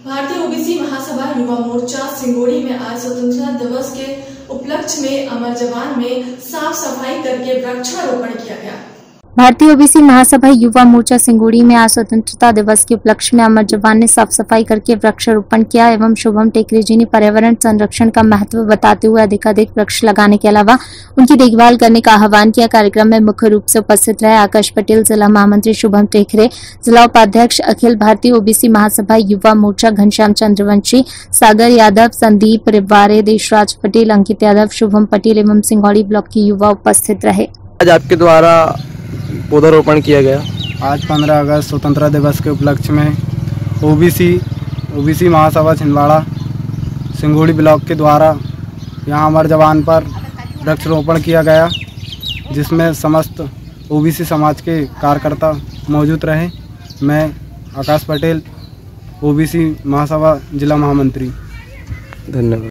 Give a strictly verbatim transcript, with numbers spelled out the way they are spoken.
भारतीय ओबीसी महासभा युवा मोर्चा सिंगोड़ी में आज स्वतंत्रता दिवस के उपलक्ष्य में अमर जवान में साफ सफाई करके वृक्षारोपण किया गया। भारतीय ओबीसी महासभा युवा मोर्चा सिंगोड़ी में आज स्वतंत्रता दिवस के उपलक्ष्य में अमर जवान ने साफ सफाई करके वृक्षारोपण किया एवं शुभम टेकरे जी ने पर्यावरण संरक्षण का महत्व बताते हुए अधिकाधिक वृक्ष लगाने के अलावा उनकी देखभाल करने का आह्वान किया। कार्यक्रम में मुख्य रूप से उपस्थित रहे आकाश पटेल, जिला महामंत्री शुभम टेकरे, जिला उपाध्यक्ष अखिल भारतीय ओबीसी महासभा युवा मोर्चा घनश्याम चंद्रवंशी, सागर यादव, संदीप रिवारे, देशराज पटेल, अंकित यादव, शुभम पटेल एवं सिंगोड़ी ब्लॉक के युवा उपस्थित रहे। आज आपके द्वारा पौधारोपण किया गया। आज पंद्रह अगस्त स्वतंत्रता दिवस के उपलक्ष्य में OBC OBC Mahasabha Chhindwara Singodi block के द्वारा यहाँ अमर जवान पर वृक्षारोपण किया गया, जिसमें समस्त ओबीसी समाज के कार्यकर्ता मौजूद रहे। मैं आकाश पटेल, ओबीसी महासभा जिला महामंत्री। धन्यवाद।